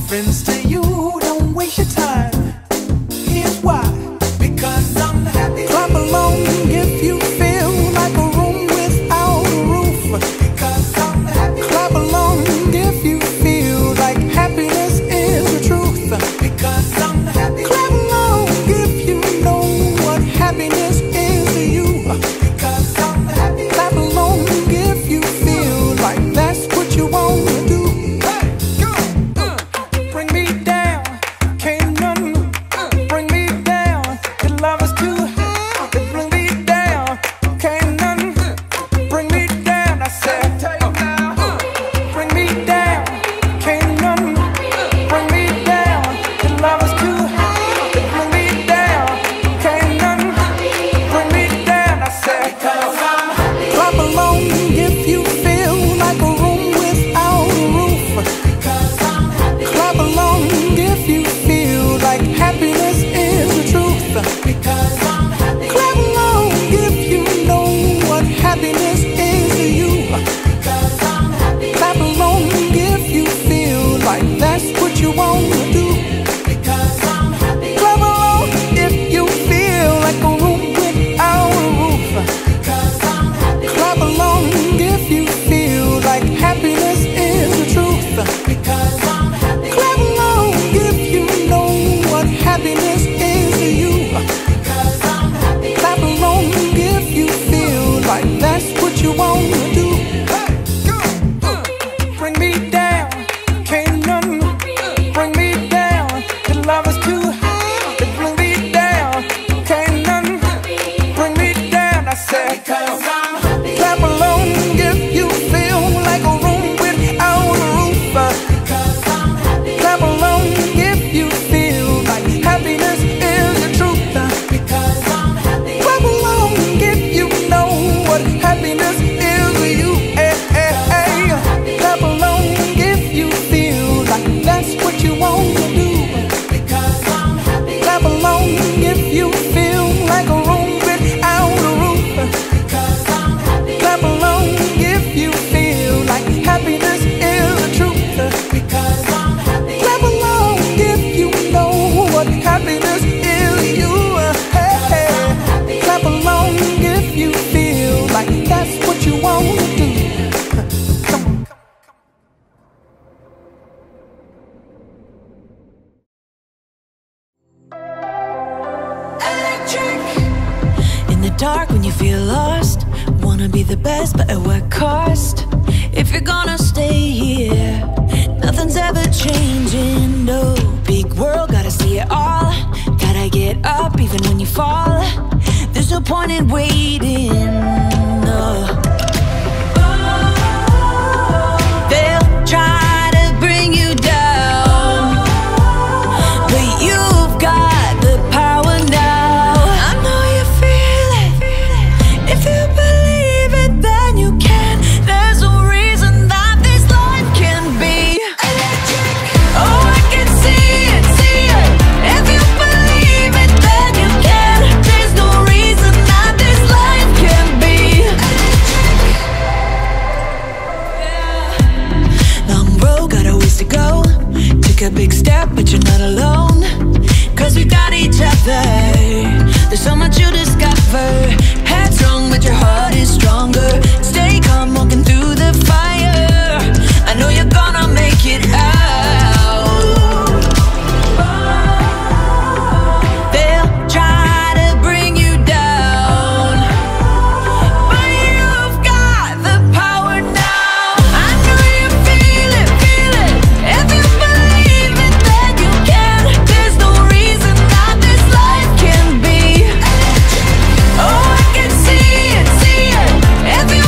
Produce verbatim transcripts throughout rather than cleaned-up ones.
friends to you, don't waste your time. Here's why. Because I'm happy. Clap along if you feel like a room without a roof. Because I'm happy. Clap along if you feel like happiness is the truth. Because I'm happy. Clap along if you know what happiness is to you. Because I'm happy. Clap along if you feel like that's what you want to do. Dark when you feel lost, wanna be the best, but at what cost? If you're gonna stay here, nothing's ever changing, no. Big world, gotta see it all. Gotta get up even when you fall. There's no point in waiting, no. They'll try to bring you down, but you've got the power now. I know you feel it. If you believe it, then you can. There's no reason that this life can be electric. Oh, I can see it, see it. If you believe it, then you can. There's no reason that this life can be electric. Yeah. Long road, got a ways to go. Took a big step, but you're not alone. Cause we got each other. There's so much you discover. Headstrong, but your heart is stronger. Stay calm, walking through the fire. I know you're gonna make it out. They'll try to bring you down, but you've got the power now. I know you feel it, feel it. If you believe it, then you can. There's no reason that this life can be electric. Oh, I can see it, see it. If you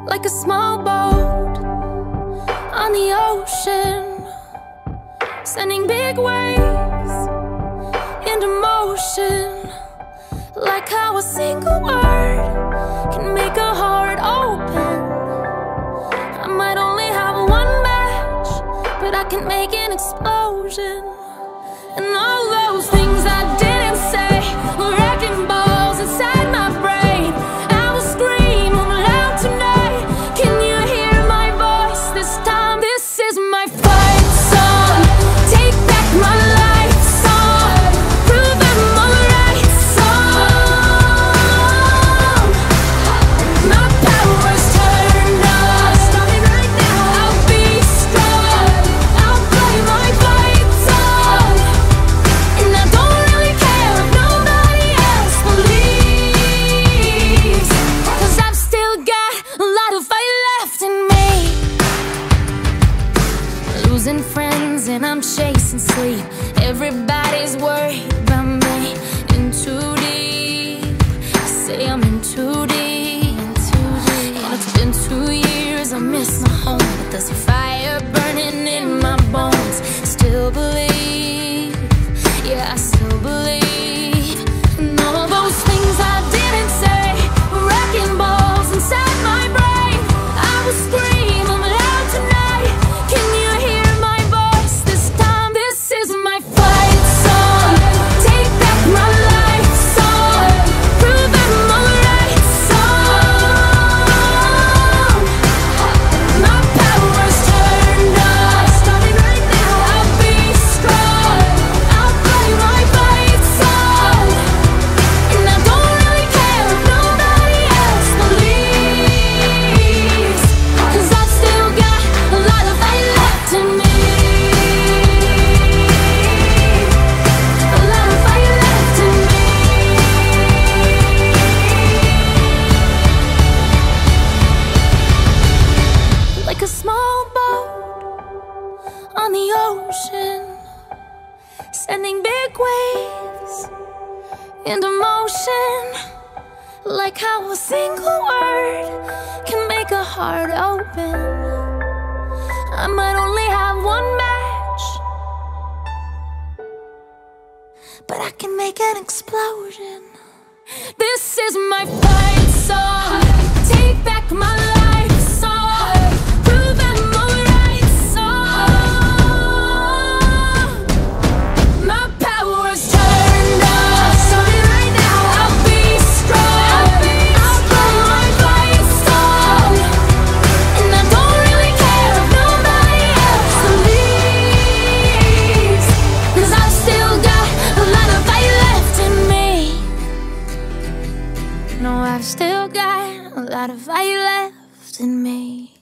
like a small boat on the ocean, sending big waves into motion. Like how a single word can make a heart open. I might only have one match, but I can make an explosion. And all those things I didn't say were wrecking balls inside my brain. I will scream loud tonight. Can you hear my voice this time? This is my fight song. Take back my life song. Prove I'm alright song. My power's turned on. Starting right now. I'll be strong. I'll play my fight song. And I don't really care if nobody else believes, 'cause I've still got a lot of fight left in me. Losing friends and I'm chasing sleep. Everybody's worried about me. In too deep. Say I'm in too deep. And it's been two years, I miss my home, but there's a fire burning in my bones. Still believe, yeah, I still believe. And all those things I didn't say were wrecking balls inside my brain. I will scream I'm loud tonight. Can you hear my voice this time? This is my fight song. Take back my life song. Prove I'm alright song. My power's turned on. Starting right now. I'll be strong. I'll play my fight song. And I don't really care if nobody else believes, 'cause I've still got a lot of fight left in me. A lot of fight left in me. Like a small boat on the ocean, sending big waves into motion. Like how a single word can make a heart open. I might only have one match, but I can make an explosion. This is my fight song. Take back my life song. Prove I'm alright song. My power's turned on. Starting right now. I'll be strong. I'll play my fight song. And I don't really care if nobody else believes, 'cause I've still got a lot of fight left in me. No, I've still got a lot of fight left in me.